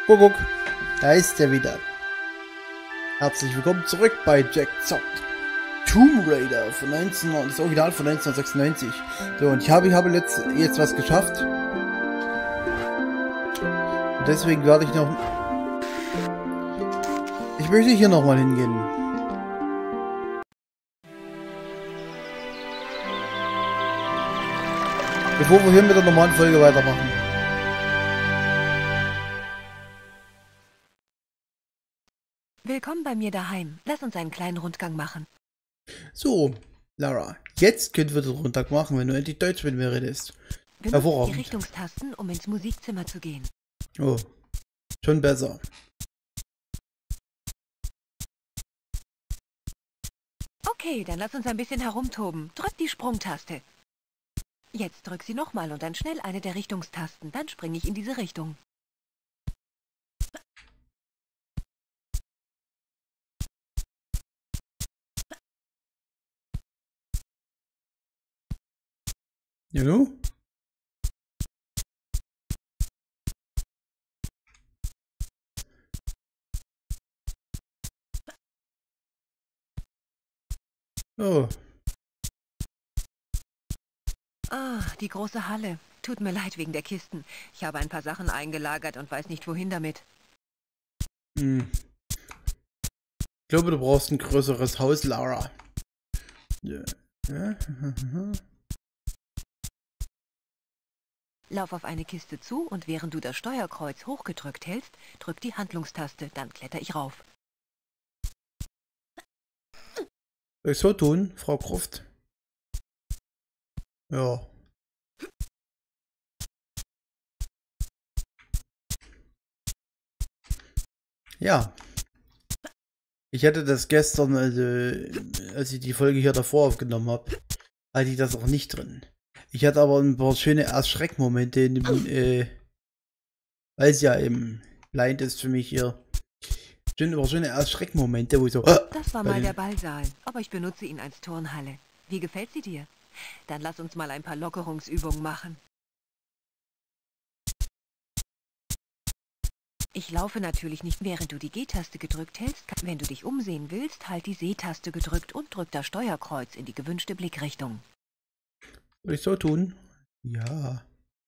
Kuckuck, da ist er wieder. Herzlich willkommen zurück bei Jack zockt. Tomb Raider von das Original von 1996. So, und ich habe jetzt was geschafft. Und deswegen werde ich noch... Ich möchte hier nochmal hingehen. Bevor wir hier mit der normalen Folge weitermachen. Willkommen bei mir daheim. Lass uns einen kleinen Rundgang machen. So, Lara, jetzt können wir den Rundtag machen, wenn du endlich Deutsch mit mir redest. Benutze Hervorragend. die Richtungstasten, um ins Musikzimmer zu gehen. Oh, schon besser. Okay, dann lass uns ein bisschen herumtoben. Drück die Sprungtaste. Jetzt drück sie nochmal und dann schnell eine der Richtungstasten. Dann springe ich in diese Richtung. Ja, du? Oh, Ah, die große Halle. Tut mir leid wegen der Kisten. Ich habe ein paar Sachen eingelagert und weiß nicht wohin damit. hm. Ich glaube, du brauchst ein größeres Haus, Lara. Ja. Ja. Lauf auf eine Kiste zu und während du das Steuerkreuz hochgedrückt hältst, drück die Handlungstaste, dann kletter ich rauf. Soll ich so tun, Frau Croft? Ja. Ja. Ich hatte das gestern, also, als ich die Folge hier davor aufgenommen habe, hatte ich das auch nicht drin. Ich hatte aber ein paar schöne Erschreckmomente in dem, weil es ja eben blind ist für mich hier. Schöne Erschreckmomente, wo ich so... Das war mal der Ballsaal, aber ich benutze ihn als Turnhalle. Wie gefällt sie dir? Dann lass uns mal ein paar Lockerungsübungen machen. Ich laufe natürlich nicht, während du die G-Taste gedrückt hältst. Wenn du dich umsehen willst, halt die C-Taste gedrückt und drück das Steuerkreuz in die gewünschte Blickrichtung. Soll ich so tun? Ja.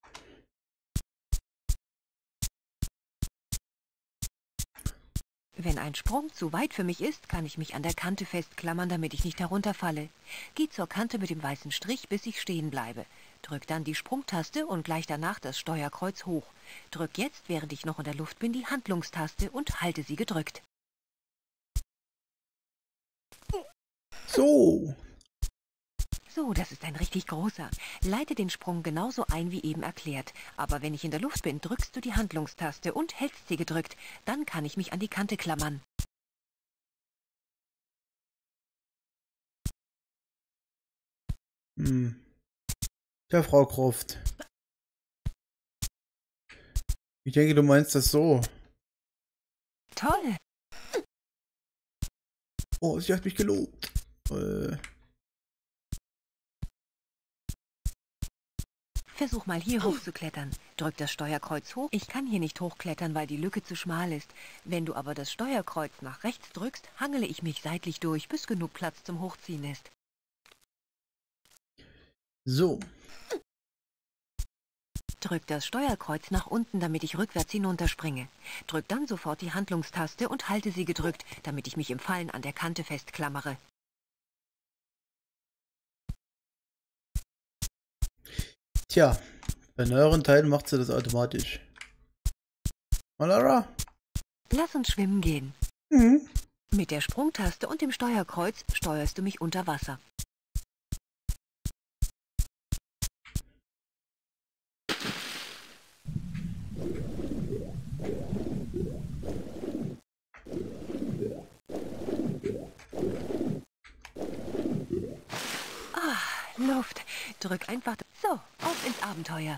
Wenn ein Sprung zu weit für mich ist, kann ich mich an der Kante festklammern, damit ich nicht herunterfalle. Geh zur Kante mit dem weißen Strich, bis ich stehen bleibe. Drück dann die Sprungtaste und gleich danach das Steuerkreuz hoch. Drück jetzt, während ich noch in der Luft bin, die Handlungstaste und halte sie gedrückt. So. So, das ist ein richtig großer. Leite den Sprung genauso ein wie eben erklärt. Aber wenn ich in der Luft bin, drückst du die Handlungstaste und hältst sie gedrückt. Dann kann ich mich an die Kante klammern. Ja, Frau Croft. Ich denke, du meinst das so. Toll! Oh, sie hat mich gelobt. Versuch mal hier hochzuklettern. Drück das Steuerkreuz hoch. Ich kann hier nicht hochklettern, weil die Lücke zu schmal ist. Wenn du aber das Steuerkreuz nach rechts drückst, hangele ich mich seitlich durch, bis genug Platz zum Hochziehen ist. So. Drück das Steuerkreuz nach unten, damit ich rückwärts hinunterspringe. Drück dann sofort die Handlungstaste und halte sie gedrückt, damit ich mich im Fallen an der Kante festklammere. Tja, bei neueren Teilen macht sie das automatisch. Lara? Lass uns schwimmen gehen. Mhm. Mit der Sprungtaste und dem Steuerkreuz steuerst du mich unter Wasser. Luft. Drück einfach... So, auf ins Abenteuer.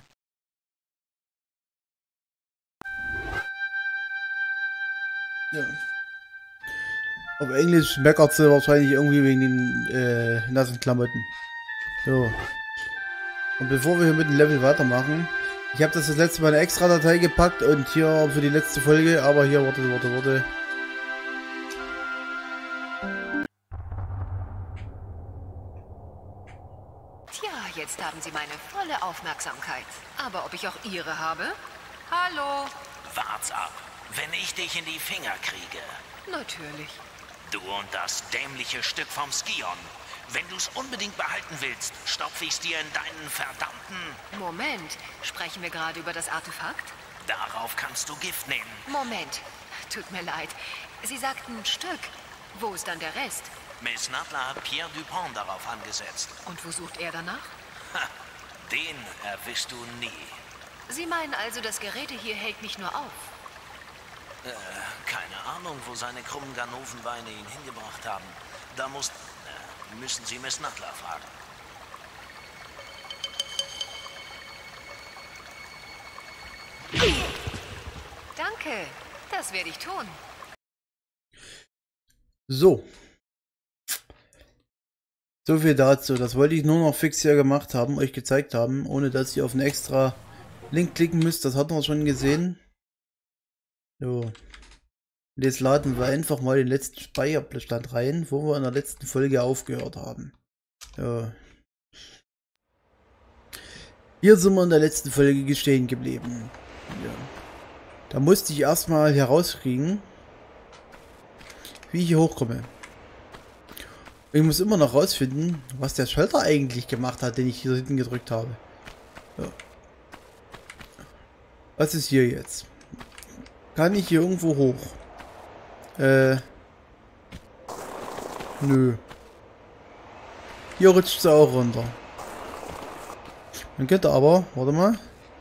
Ja. Auf Englisch meckert sie wahrscheinlich irgendwie wegen den nassen Klamotten. So. Und bevor wir hier mit dem Level weitermachen, Ich habe das letzte Mal eine extra Datei gepackt und hier für die letzte Folge, aber hier, warte. Tja, jetzt haben Sie meine volle Aufmerksamkeit. Aber ob ich auch Ihre habe? Hallo? Wart's ab, wenn ich dich in die Finger kriege. Natürlich. Du und das dämliche Stück vom Skion. Wenn du's unbedingt behalten willst, stopfe ich's dir in deinen verdammten... Moment, sprechen wir gerade über das Artefakt? Darauf kannst du Gift nehmen. Moment, tut mir leid. Sie sagten Stück. Wo ist dann der Rest? Miss Nadler hat Pierre Dupont darauf angesetzt. Und wo sucht er danach? Ha, den erwischst du nie. Sie meinen also, das Gerede hier hält mich nur auf? Keine Ahnung, wo seine krummen Ganovenbeine ihn hingebracht haben. Da müssen Sie Miss Nadler fragen. Danke, das werde ich tun. So. So viel dazu. Das wollte ich nur noch fix hier gemacht haben, euch gezeigt haben, ohne dass ihr auf einen extra Link klicken müsst. Das hatten wir schon gesehen. So. Und jetzt laden wir einfach mal den letzten Speicherbestand rein, wo wir in der letzten Folge aufgehört haben. So. Hier sind wir in der letzten Folge stehen geblieben. Ja. Da musste ich erstmal herauskriegen, wie ich hier hochkomme. Ich muss immer noch rausfinden, was der Schalter eigentlich gemacht hat, den ich hier hinten gedrückt habe. Ja. Was ist hier jetzt? Kann ich hier irgendwo hoch? Nö. Hier rutscht sie auch runter. Man könnte aber, warte mal.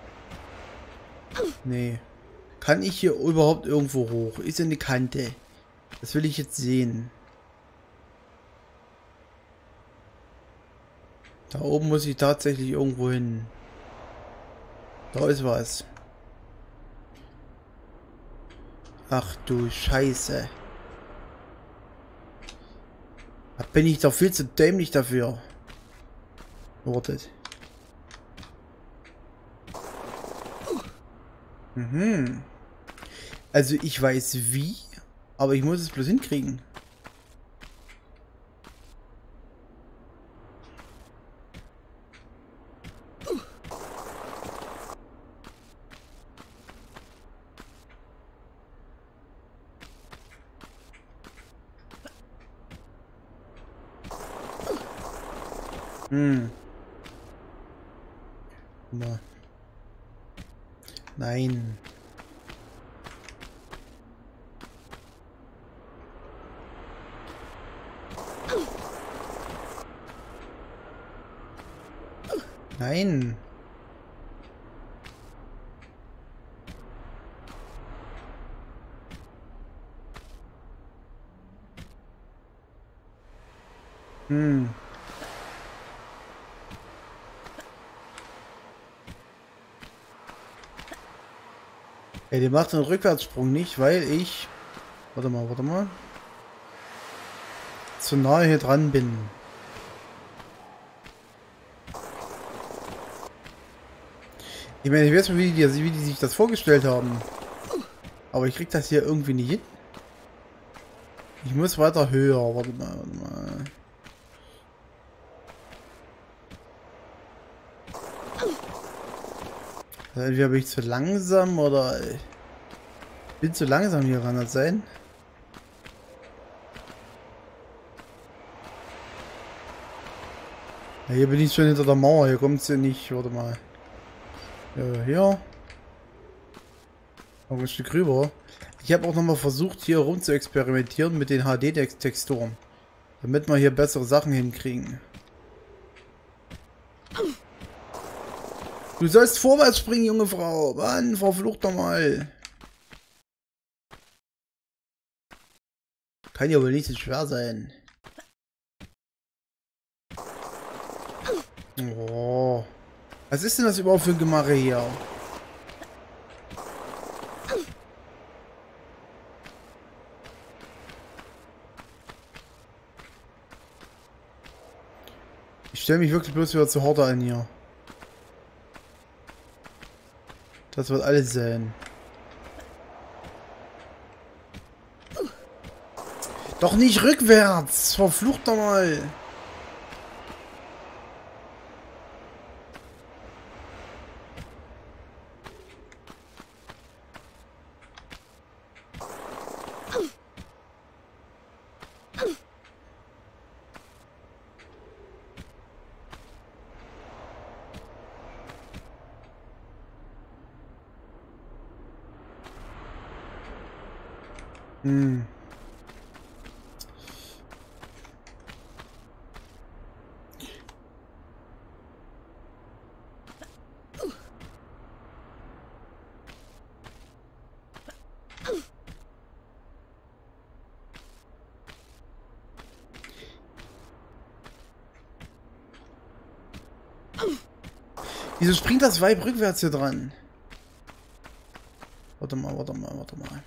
Nee. Kann ich hier überhaupt irgendwo hoch? Ist ja eine Kante. Das will ich jetzt sehen. Da oben muss ich tatsächlich irgendwo hin. Da ist was. Ach du Scheiße. Da bin ich doch viel zu dämlich dafür. Wartet. Mhm. Also ich weiß wie, aber ich muss es bloß hinkriegen. Nein. Nein. Ey, die macht einen Rückwärtssprung nicht, weil ich... Warte mal. Zu nahe hier dran bin. Ich meine, ich weiß nicht, wie die sich das vorgestellt haben. Aber ich krieg das hier irgendwie nicht hin. Ich muss weiter höher. Warte mal. Entweder bin ich zu langsam oder... bin zu langsam hier, kann das sein? Ja, hier bin ich schon hinter der Mauer, hier kommt sie nicht, warte mal. Ja, hier. Noch ein Stück rüber. Ich habe auch nochmal versucht, hier rum zu experimentieren mit den HD-Texturen. Damit wir hier bessere Sachen hinkriegen. Du sollst vorwärts springen, junge Frau. Mann, verflucht doch mal. Kann ja wohl nicht so schwer sein. Oh. Was ist denn das überhaupt für ein Gemache hier? Ich stelle mich wirklich bloß wieder zu Horde an hier. Das wird alles sein. Doch nicht rückwärts! Verflucht doch mal! Hm. Wieso springt das Weib rückwärts hier dran? Warte mal, warte mal, warte mal.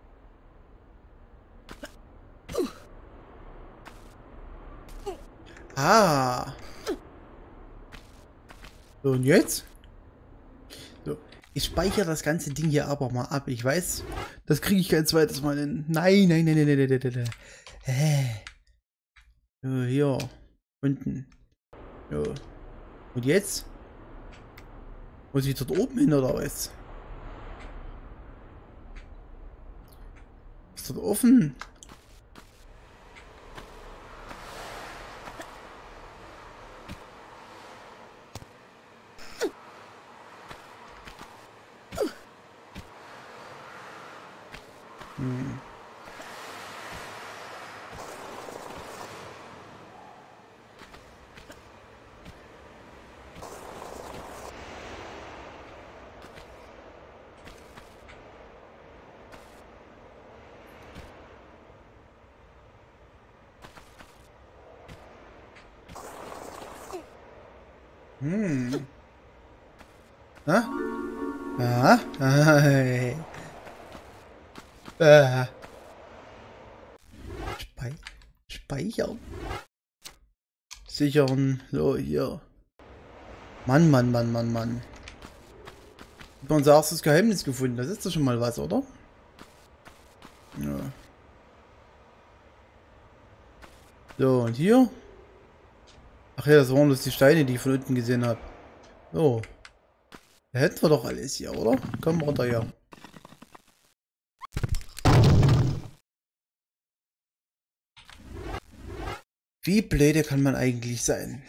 Ah. So, und jetzt? So, ich speichere das ganze Ding hier aber mal ab. Ich weiß, das kriege ich kein zweites Mal hin. Nein, nein, nein, nein, nein, nein, nein, nein. So, hier. Unten. So. Und jetzt? Muss ich dort oben hin oder was? Ist dort offen? Ha? Ah? Speichern. Sichern. So, hier. Mann, Mann, Mann, Mann, Mann. Ich habe unser erstes Geheimnis gefunden. Das ist doch schon mal was, oder? Ja. So, und hier? Ach ja, das waren bloß die Steine, die ich von unten gesehen habe. So. Da hätten wir doch alles hier, oder? Komm runter hier. Wie blöde kann man eigentlich sein?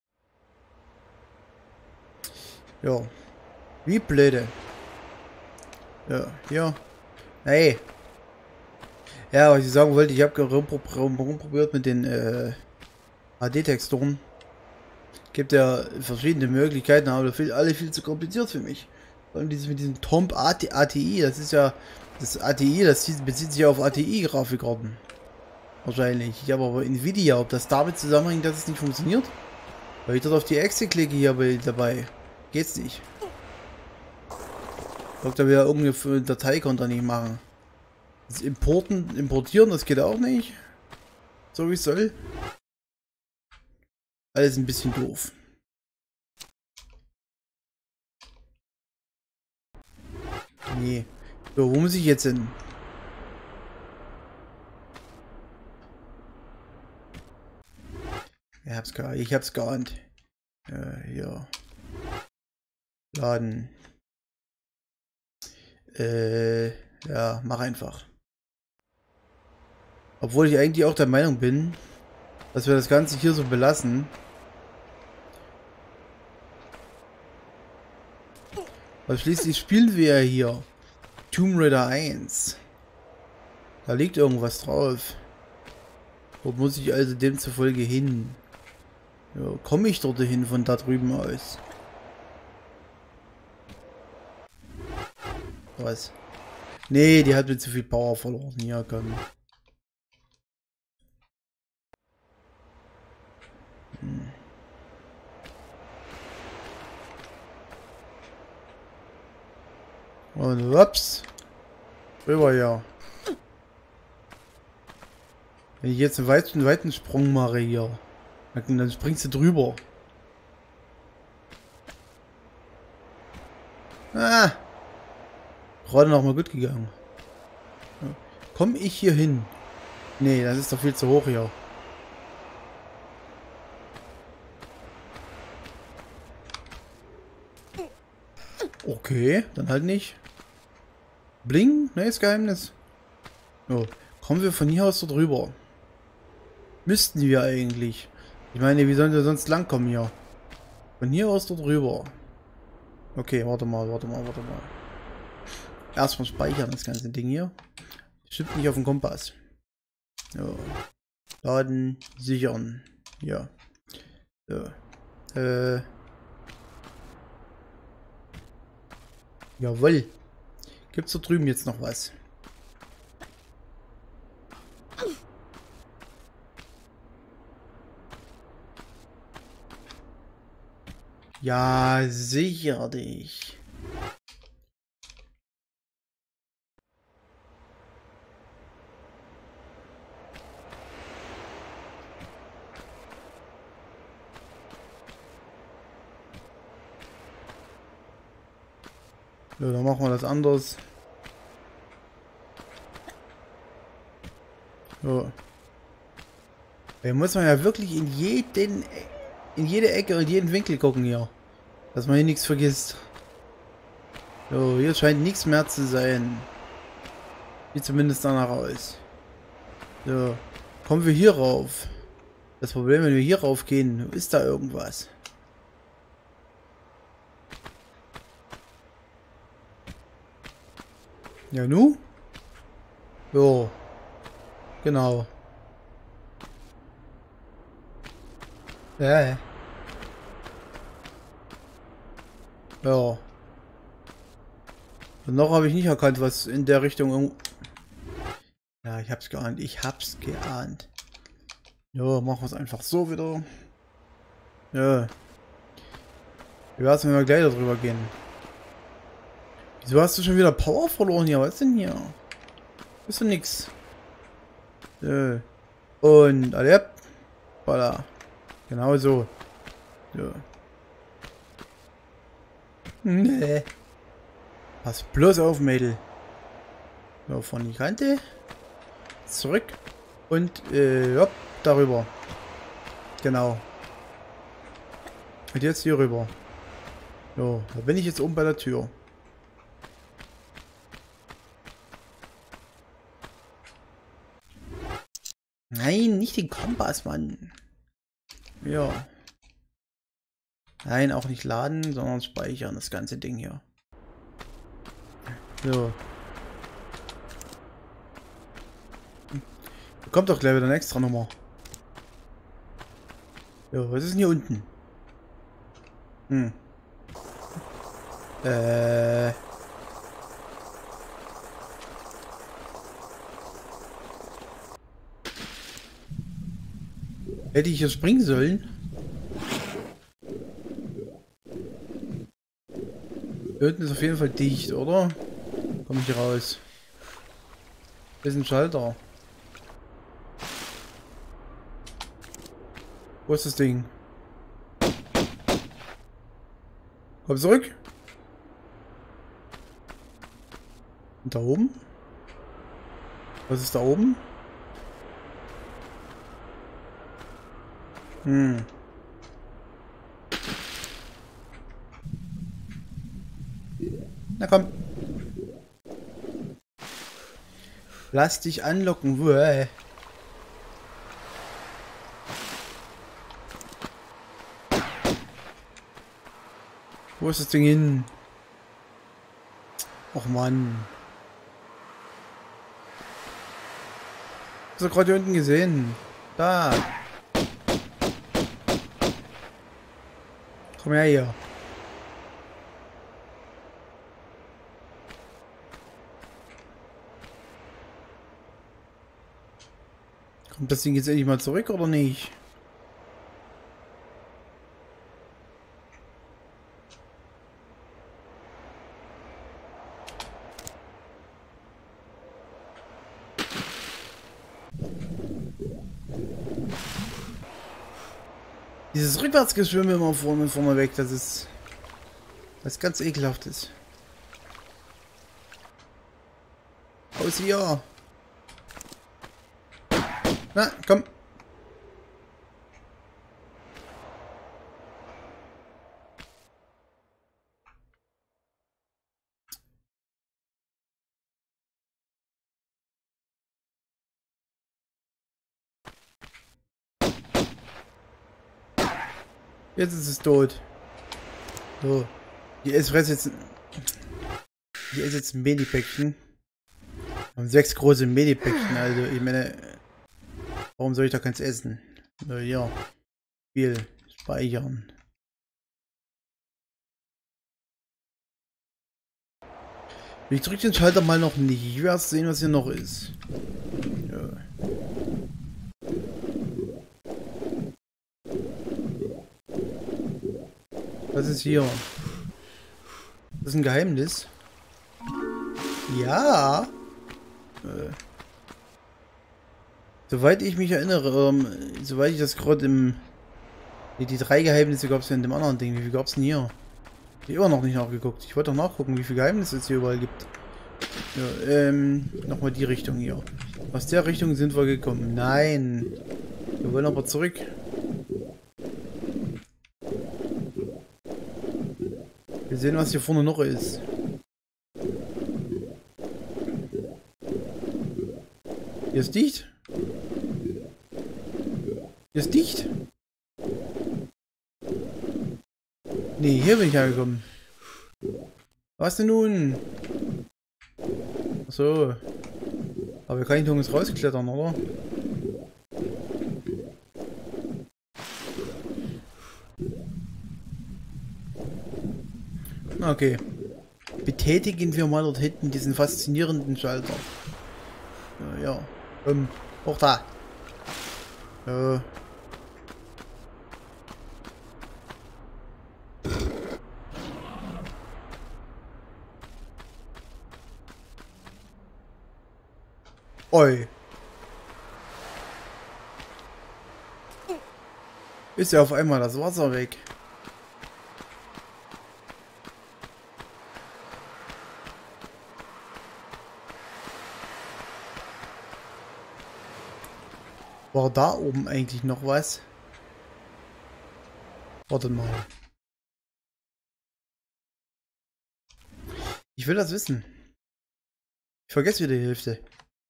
Ja. Wie blöde. Ja, hier. Hey. Ja, was ich sagen wollte, ich habe rumprobiert mit den HD-Texturen. Gibt ja verschiedene Möglichkeiten, aber alle viel zu kompliziert für mich. Vor allem dieses mit diesem Tomb ATI, das ist ja das ATI, das bezieht sich ja auf ATI-Grafikkarten. Wahrscheinlich. Ich habe aber Nvidia, ob das damit zusammenhängt, dass es nicht funktioniert? Weil ich dort auf die Exe klicke hier dabei. Geht's nicht. Sagt er wieder irgendeine Datei konnte er nicht machen. Das Importieren, das geht auch nicht. So wie es soll. Alles ein bisschen doof. Nee. So, wo muss ich jetzt hin? Ich hab's geahnt. Hier. Laden. Ja, mach einfach. Obwohl ich eigentlich auch der Meinung bin, dass wir das Ganze hier so belassen. Aber schließlich spielen wir ja hier Tomb Raider 1. Da liegt irgendwas drauf. Dort muss ich also demzufolge hin. Ja, komme ich dort hin von da drüben aus? Was? Nee, die hat mir zu viel Power verloren. Ja, komm. Und ups. Rüber, ja. Wenn ich jetzt einen weiten Sprung mache hier, dann springst du drüber. Ah. Gerade noch mal gut gegangen. Ja. Komm ich hier hin? Nee, das ist doch viel zu hoch hier. Okay, dann halt nicht. Bling, neues Geheimnis. So, kommen wir von hier aus so drüber? Müssten wir eigentlich. Ich meine, wie sollen wir sonst langkommen hier? Von hier aus dort rüber. Okay, warte mal. Erstmal speichern das ganze Ding hier. Stimmt nicht auf dem Kompass. So. Laden, sichern. Ja. So. Jawohl. Gibt's da drüben jetzt noch was? Ja, sicherlich. So, dann machen wir das anders. So. Da muss man ja wirklich in jede Ecke und jeden Winkel gucken hier. Dass man hier nichts vergisst. So, hier scheint nichts mehr zu sein. Sieht zumindest danach aus. So, kommen wir hier rauf. Das Problem, wenn wir hier rauf gehen, ist da irgendwas. Ja, nu? Jo. Genau. Ja. Ja. Und noch habe ich nicht erkannt, was in der Richtung... Ja, ich hab's geahnt. Ja, machen wir es einfach so wieder. Ja. Wie wär's, wenn wir gleich darüber gehen? Wieso hast du schon wieder Power verloren hier? Was ist denn hier? Ist doch nix. Ja. Und alle. Voilà. Genau so. Ja. Nee. Pass bloß auf, Mädel. So, von die Kante. Zurück. Und, hopp, darüber. Genau. Und jetzt hier rüber. So, da bin ich jetzt oben bei der Tür. Nein, nicht den Kompass, Mann. Ja. Nein, auch nicht laden, sondern speichern, das ganze Ding hier. So. Da kommt doch gleich wieder eine extra Nummer. Jo, was ist denn hier unten? Hätte ich hier springen sollen? Hier unten ist auf jeden Fall dicht, oder? Komme ich hier raus? Hier ist ein Schalter. Wo ist das Ding? Komm zurück. Und da oben? Was ist da oben? Na komm. Lass dich anlocken. Uäh. Wo ist das Ding hin? Och Mann. Hast du gerade hier unten gesehen? Da. Komm her hier. Kommt das Ding jetzt endlich mal zurück oder nicht? Dieses Rückwärtsgeschwimmen immer vorne weg, das ist ganz ekelhaftes. Raus hier. Na, komm. Jetzt ist es tot. So. Hier ist jetzt ein Medipäckchen. Wir haben 6 große Medipäckchen, also ich meine, warum soll ich da keins essen? So, ja. Spiel. Speichern. Ich drücke den Schalter mal noch nicht. Ich will erst sehen, was hier noch ist. Ja. Was ist hier? Das ist ein Geheimnis. Ja. Soweit ich mich erinnere, soweit ich das gerade im... Die 3 Geheimnisse gab es ja in dem anderen Ding. Wie viel gab es denn hier? Ich habe immer noch nicht nachgeguckt. Ich wollte doch nachgucken, wie viele Geheimnisse es hier überall gibt. Ja, nochmal die Richtung hier. Aus der Richtung sind wir gekommen. Nein. Wir wollen aber zurück. Wir sehen, was hier vorne noch ist. Hier ist dicht. Hier ist dicht. Nee, hier bin ich angekommen. Was denn nun? Achso. Aber wir können nicht uns rausklettern, oder? Okay. Betätigen wir mal dort hinten diesen faszinierenden Schalter. Ja. Hoch da. Oi. Ist ja auf einmal das Wasser weg. War da oben eigentlich noch was? Warte mal. Ich will das wissen. Ich vergesse wieder die Hälfte.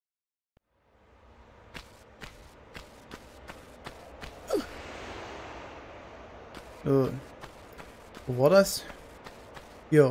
So. Wo war das? Hier.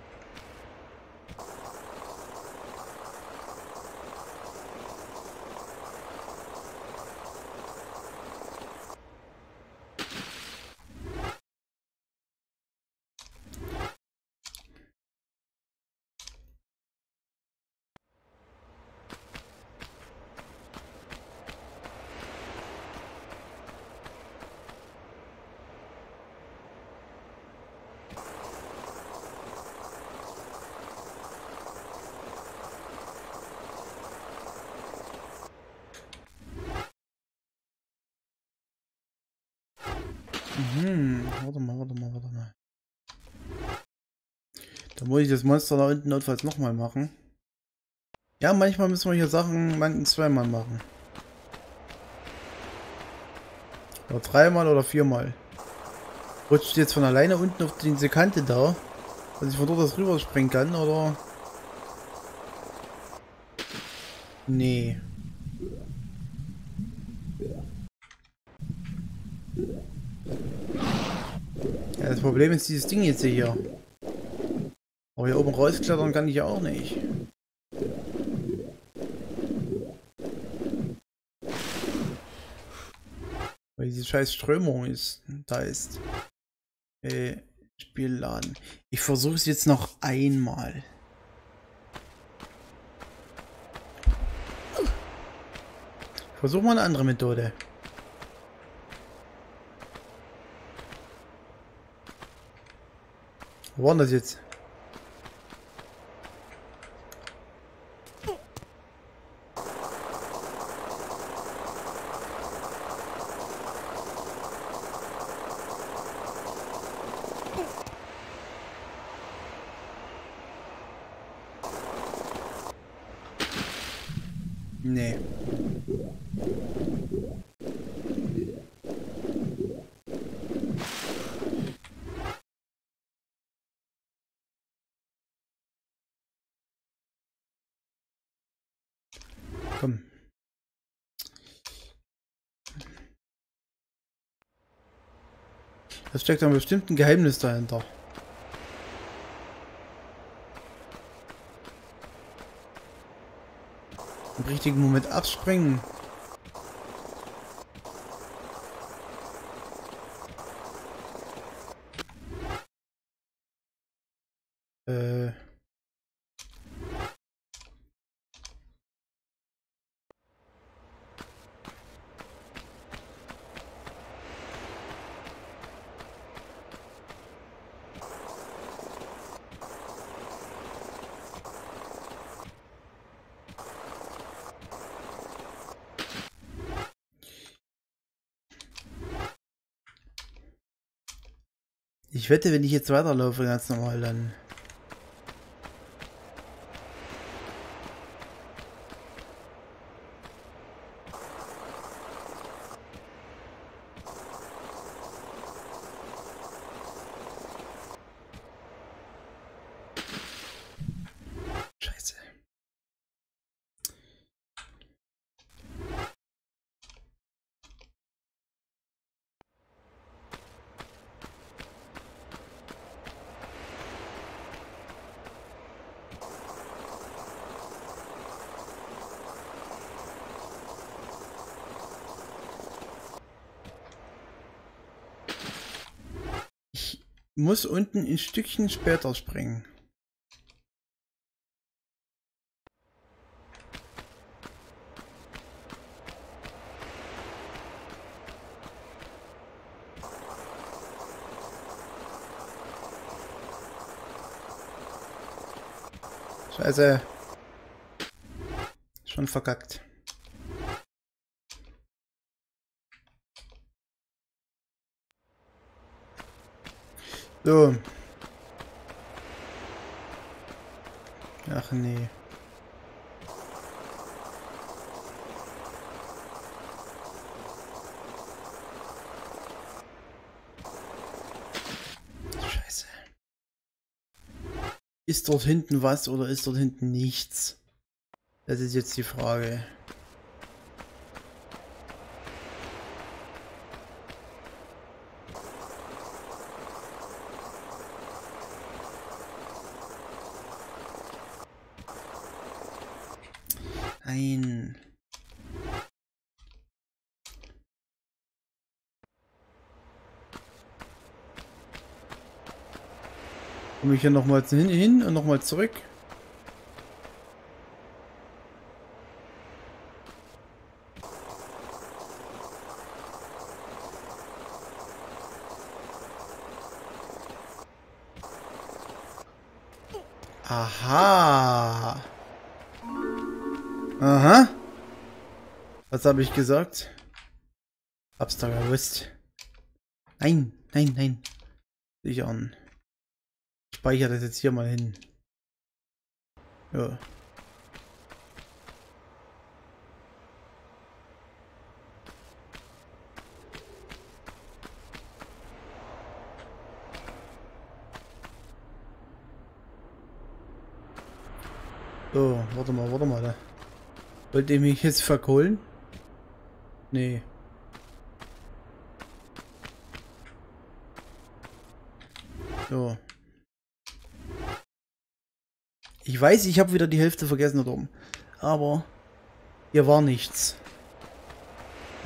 Warte mal. Da muss ich das Monster da unten notfalls nochmal machen. Ja, manchmal müssen wir hier Sachen zweimal machen. Oder 3-mal oder 4-mal. Rutscht jetzt von alleine unten auf diese Kante da, dass ich von dort aus rüber springen kann, oder? Nee. Ja, das Problem ist dieses Ding jetzt hier. Aber hier oben rausklettern kann ich ja auch nicht. Weil diese scheiß Strömung da ist. Spielladen. Ich versuche es jetzt noch einmal. Ich versuche mal eine andere Methode. Wo war denn das jetzt? Nee. Komm. Da steckt ein bestimmtes Geheimnis dahinter. Im richtigen Moment abspringen. Ich wette, wenn ich jetzt weiterlaufe, ganz normal, dann... Scheiße. Ich muss unten ein Stückchen später springen. Scheiße. Schon verkackt. So. Ach nee. Scheiße. Ist dort hinten was oder ist dort hinten nichts? Das ist jetzt die Frage. Nein. Komme ich hier nochmal hin und nochmal zurück? Aha. Aha. Was habe ich gesagt? Hab's doch gewusst. Nein, nein, nein. Sichern. Ich speichere das jetzt hier mal hin. Ja. So, warte mal. Wollt ihr mich jetzt verkohlen? Nee. So. Ich weiß, ich habe wieder die Hälfte vergessen da oben. Aber hier war nichts. So.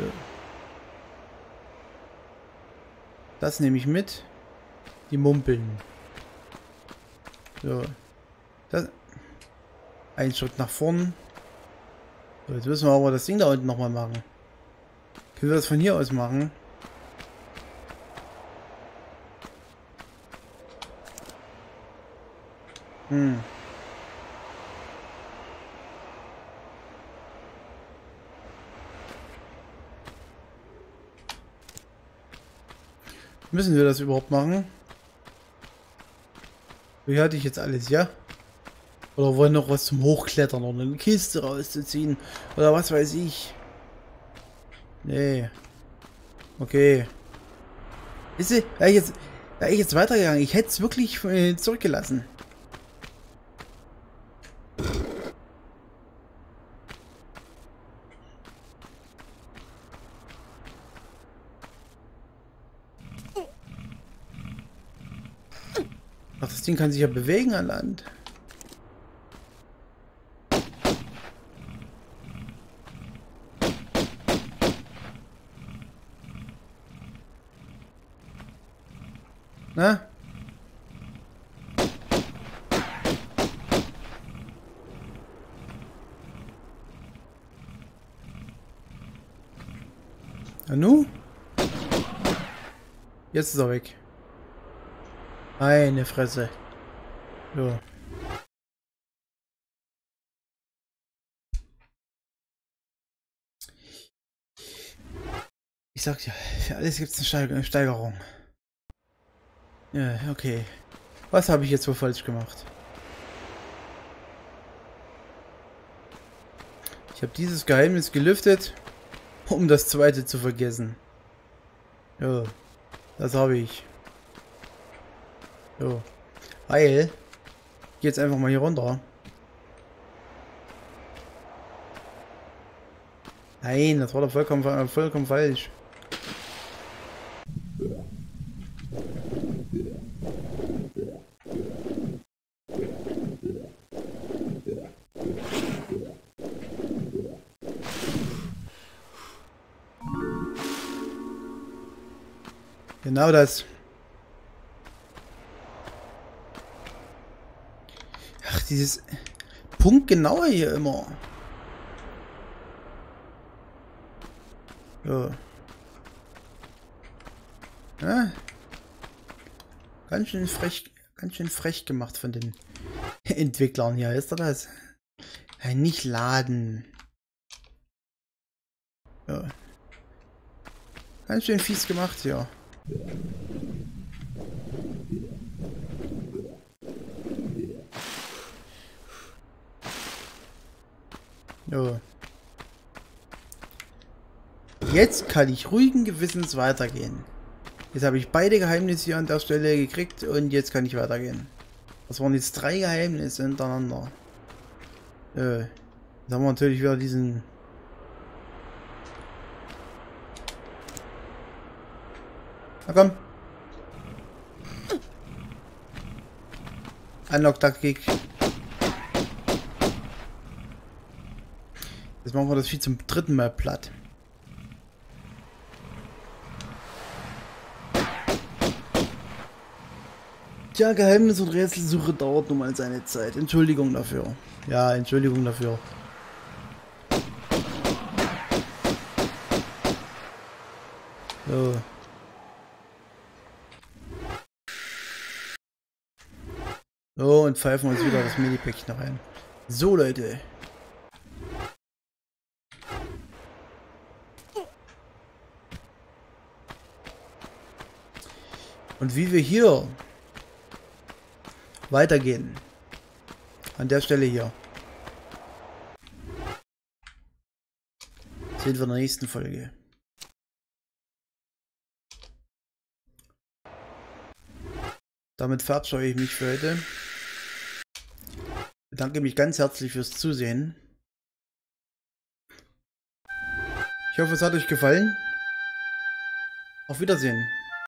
Das nehme ich mit. Die Mumpeln. So. Das. Ein Schritt nach vorn. So, jetzt müssen wir aber das Ding da unten nochmal machen. Können wir das von hier aus machen? Müssen wir das überhaupt machen? Wie hatte ich jetzt alles, ja? Oder wollen noch was zum Hochklettern oder eine Kiste rauszuziehen. Oder was weiß ich. Nee. Okay. Ist sie? Wäre ich jetzt weitergegangen. Ich hätte es wirklich zurückgelassen. Ach, das Ding kann sich ja bewegen an Land. Na? Nu? Jetzt ist er weg. Meine Fresse. So. Ich sag ja, für alles gibt es eine Steigerung. Ja, okay. Was habe ich jetzt wohl falsch gemacht? Ich habe dieses Geheimnis gelüftet, um das zweite zu vergessen. Ja, das habe ich. So. Weil, ich geh jetzt einfach mal hier runter. Nein, das war doch vollkommen falsch. Genau das. Ach, dieses punktgenaue hier immer. Ja. Ja. Ganz schön frech gemacht von den Entwicklern hier. Ist doch das? Ja, nicht laden. Ja. Ganz schön fies gemacht, ja. Ja. Jetzt kann ich ruhigen Gewissens weitergehen. Jetzt habe ich beide Geheimnisse hier an der Stelle gekriegt und jetzt kann ich weitergehen. Das waren jetzt 3 Geheimnisse hintereinander. Jetzt haben wir natürlich wieder diesen... Na komm. Unlock-Taktik. Jetzt machen wir das Vieh zum 3. Mal platt. Tja, Geheimnis und Rätselsuche dauert nun mal seine Zeit. Entschuldigung dafür. Ja, Entschuldigung dafür. So. So, und pfeifen uns wieder das Mini-Päckchen rein. So, Leute. Und wie wir hier weitergehen. An der Stelle hier. Sehen wir in der nächsten Folge. Damit verabscheue ich mich für heute. Ich bedanke mich ganz herzlich fürs Zusehen. Ich hoffe, es hat euch gefallen. Auf Wiedersehen.